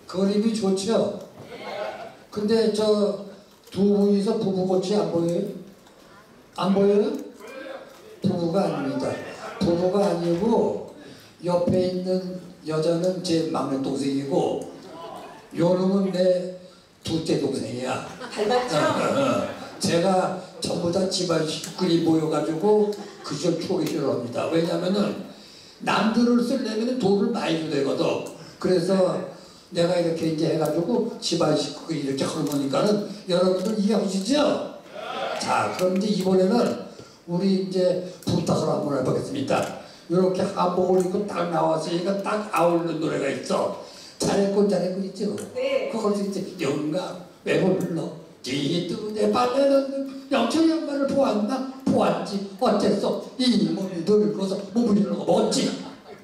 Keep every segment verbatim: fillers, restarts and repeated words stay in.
그림이 좋죠? 근데 저 두 분이서 부부같이 안 보여요? 안 보여요? 부부가 아닙니다. 부부가 아니고 옆에 있는 여자는 제 막내 동생이고 요놈은 내 둘째 동생이야. 닮았죠? 제가 전부 다 집안 식구들이 모여가지고 그 시절 추억이 싫어합니다. 왜냐면은 남들을 쓰려면 돈을 많이 줘야 되거든. 그래서 내가 이렇게 이제 해가지고 집안 식구들이 이렇게 하는 거니까는 여러분들 이해하시죠? 자, 그럼 이제 이번에는 우리 이제 부탁을 한번 해보겠습니다. 이렇게 한복을 입고 딱 나왔으니까 딱 아울는 노래가 있어. 잘했군 잘했군 있죠? 네. 그걸 이제 영감 왜 불러? 뒤도 내 빨래는 영철 양말을 보았나? 보았지. 어째서 이 몸이 늙어서 몸을 이러는 거 먹었지?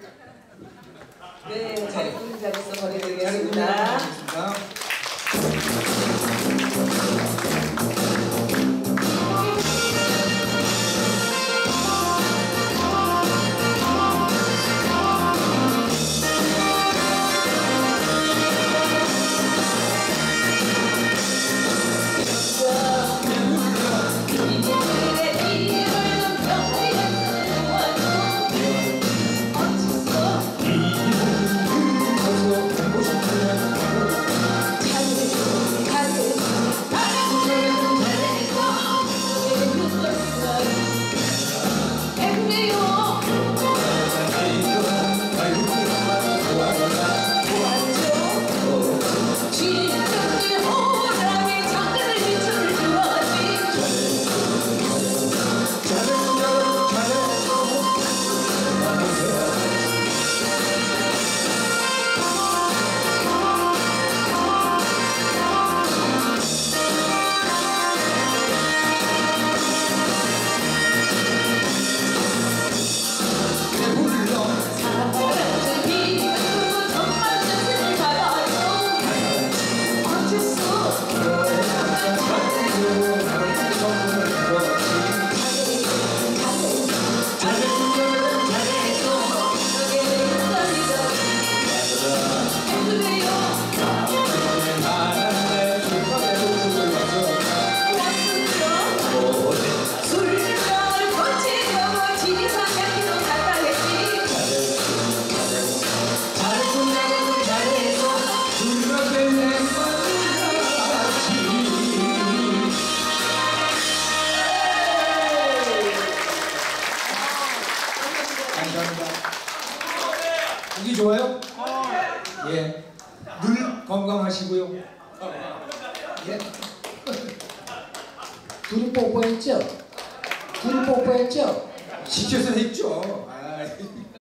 네, 잘했군 잘했어 보내드리겠습니다. 보기 좋아요? 예. 늘 건강하시고요. 예. 둘이 뽀뽀했죠? 둘이 뽀뽀했죠? 시켜서 했죠. 아.